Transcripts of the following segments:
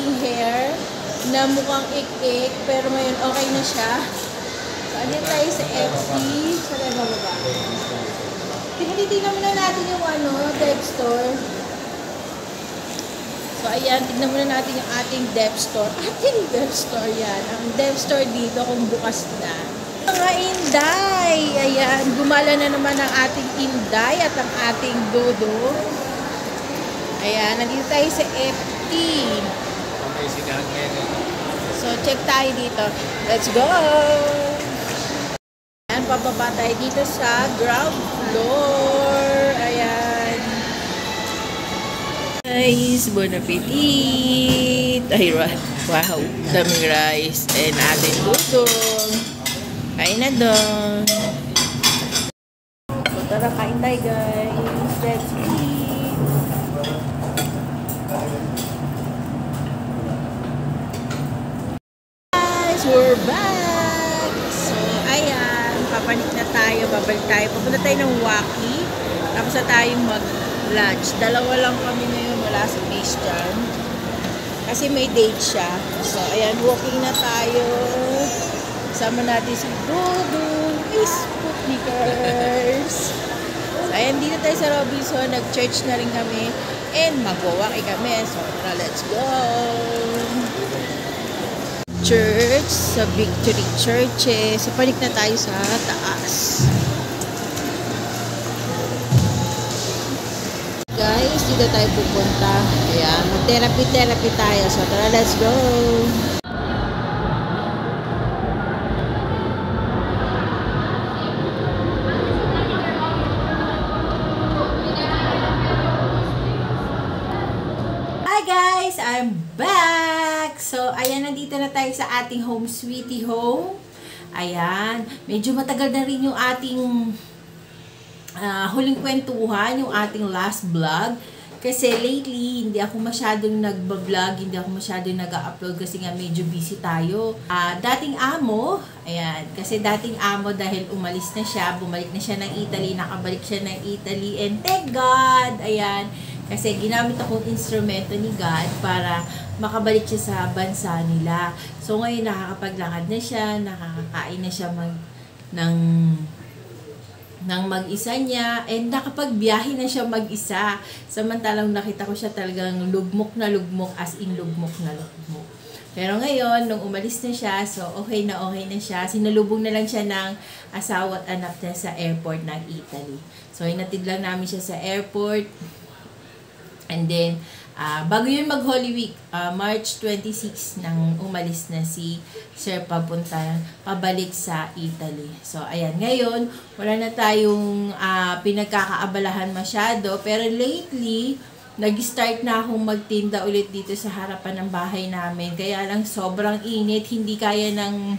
ating hair na mukhang ik-ik, pero ngayon okay na siya. So, andyan tayo sa FT. Sa tayo bababa. Titignan muna natin yung Dep Store. So, ayan, tignan muna natin yung ating Dep Store. Ating Dep Store yan. Ang Dep Store dito kung bukas na. Mga Inday! Ayan, gumala na naman ang ating Inday at ang ating Dodo. Ayan, nandito tayo sa FT. So, check tayo dito. Let's go! Ayan, pababa tayo dito sa ground floor. Ayan. Guys, bon appetit! Ay, wow, daming rice and ating dudong. Kain na doon. So, tara, kain tayo guys. Let's eat. Guys, we're back! So, ayan, papanik na tayo, babalik tayo. Papunta tayo ng Waki. Tapos na tayo mag-lunch. Dalawa lang kami ngayon wala sa base dyan. Kasi may date siya. So, ayan, walking na tayo. Sama natin si Dodo, Miss Putnikers. So, ayan, dito tayo sa Robinson. Nag-church na rin kami. And mag-walkie kami. So, tara, let's go! Church, sa Victory Churches. So, panik na tayo sa taas. Guys, dito tayo pupunta. Ayan, mag-therapy tayo. So, tara, let's go! Hi guys! I'm back! So, ayan, nandito na tayo sa ating home sweetie home. Ayan, medyo matagal na rin yung ating huling kwentuhan, yung ating last vlog. Kasi lately, hindi ako masyadong nagbablog, hindi ako masyadong nag-upload kasi nga medyo busy tayo. Dating amo, ayan, kasi dating amo dahil umalis na siya, bumalik na siya ng Italy, nakabalik siya ng Italy, and thank God, ayan, kasi ginamit akong instrumento ni God para makabalik siya sa bansa nila. So ngayon nakakapaglakad na siya, nakakakain na siya ng mag-isa niya, and nakapagbiyahe na siya mag-isa. Samantalang nakita ko siya talagang lugmok na lugmok, as in lugmok na lugmok. Pero ngayon, nung umalis na siya, so okay na siya. Sinalubong na lang siya ng asawa at anak niya sa airport ng Italy. So hinatid lang namin siya sa airport. And then, bago yun mag-Holy Week, March 26 nang umalis na si Sir pabalik sa Italy. So, ayan. Ngayon, wala na tayong pinagkakaabalahan masyado. Pero lately, nag-start na akong magtinda ulit dito sa harapan ng bahay namin. Kaya lang sobrang init, hindi kaya ng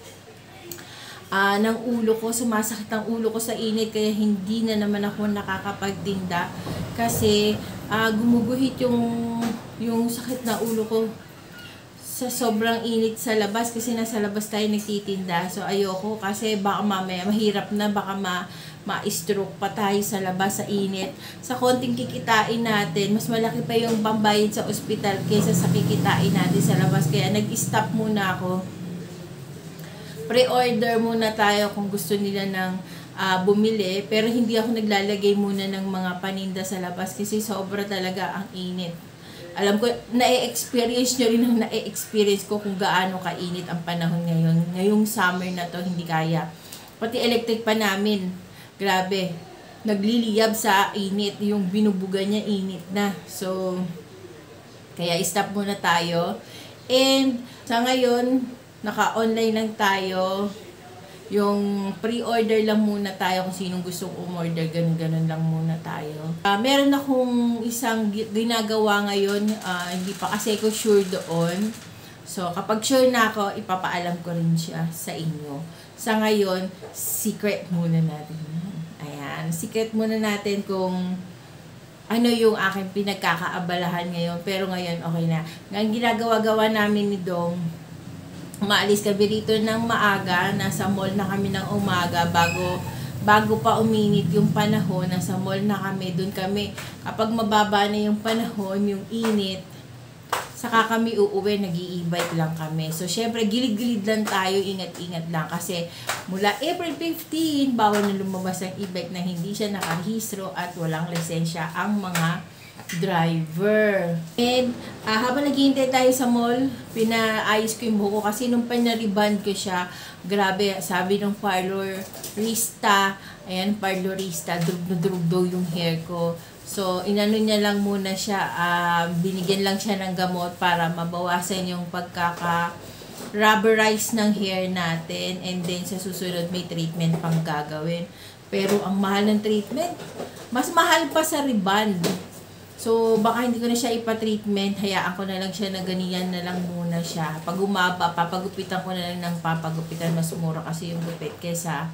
ulo ko, sumasakit ang ulo ko sa init, kaya hindi na naman ako nakakapagtinda kasi gumuguhit yung sakit na ulo ko sa sobrang init sa labas, kasi nasa labas tayo nagtitinda. So ayoko kasi baka mamaya mahirap na, baka ma-stroke pa tayo sa labas sa init. Sa konting kikitain natin, mas malaki pa yung pambayad sa ospital kaysa sa kikitain natin sa labas, kaya nag-stop muna ako. Pre-order muna tayo kung gusto nila ng bumili, pero hindi ako naglalagay muna ng mga paninda sa labas kasi sobra talaga ang init. Alam ko, na-experience nyo rin ang na-experience ko kung gaano kainit ang panahon ngayon. Ngayong summer na to, hindi kaya. Pati electric pa namin, grabe, nagliliyab sa init, yung binubuga niya init na. So, kaya stop muna tayo. And sa ngayon, naka-online lang tayo. Yung pre-order lang muna tayo kung sinong gustong umorder, ganun-ganun lang muna tayo. Meron akong isang ginagawa ngayon, hindi pa kasi ako sure doon. So, kapag sure na ako, ipapaalam ko rin siya sa inyo. Sa ngayon, secret muna natin. Ayan, secret muna natin kung ano yung aking pinagkakaabalahan ngayon. Pero ngayon, okay na. Ngayon, ginagawa-gawa namin ni Dong, umaalis kami rito ng maaga, nasa mall na kami ng umaga bago pa uminit yung panahon, nasa mall na kami, doon kami, kapag mababa na yung panahon, yung init, saka kami uuwi, nag-i-e-bike lang kami. So, syempre, gilid-gilid lang tayo, ingat-ingat lang. Kasi, mula April 15, bawal na lumabas ang e-bike na hindi siya nakarehistro at walang lisensya ang mga driver. And, habang naghihintay tayo sa mall, pinaayos ko yung buhok ko kasi nung pinariband ko siya, grabe, sabi ng parlorista, ayan, parlorista, drug daw yung hair ko. So, inano niya lang muna siya, binigyan lang siya ng gamot para mabawasan yung pagkaka-rubberize ng hair natin. And then, sa susunod, may treatment pang gagawin. Pero, ang mahal ng treatment, mas mahal pa sa reband. So, baka hindi ko na siya ipa-treatment, hayaan ko na lang siya na ganiyan na lang muna siya. Pag umaba, papagupitan ko na lang ng papagupitan, mas mura kasi yung gupit kesa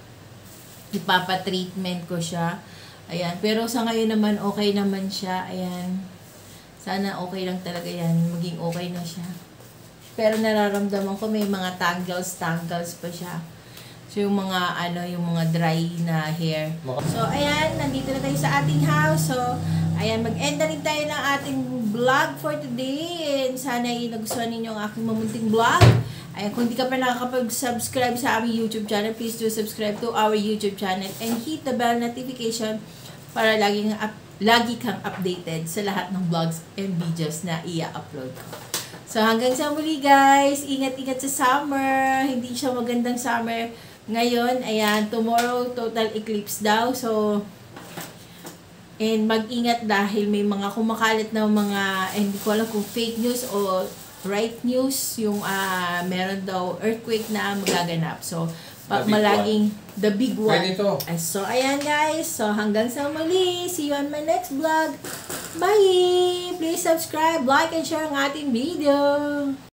ipapa-treatment ko siya. Ayan, pero sa ngayon naman, okay naman siya. Ayan, sana okay lang talaga yan, maging okay na siya. Pero nararamdaman ko may mga tangles pa siya. So, yung mga, yung mga dry na hair. So, ayan, nandito na tayo sa ating house. So, ayan, mag-end na rin tayo ng ating vlog for today. And sana nagustuhan ninyo ang aking mamunting vlog. Ayan, kung hindi ka pa nakakapag-subscribe sa aming YouTube channel, please do subscribe to our YouTube channel and hit the bell notification para lagi kang updated sa lahat ng vlogs and videos na i-upload ko. So, hanggang sa muli guys, ingat-ingat sa summer. Hindi siya magandang summer ngayon. Ayan, tomorrow total eclipse daw. So, and mag-ingat dahil may mga kumakalat na mga, hindi ko alam kung fake news o right news, yung meron daw earthquake na magaganap. So, malaging the big one. So, ayan guys. So, hanggang sa muli. See you on my next vlog. Bye! Please subscribe, like, and share ang ating video.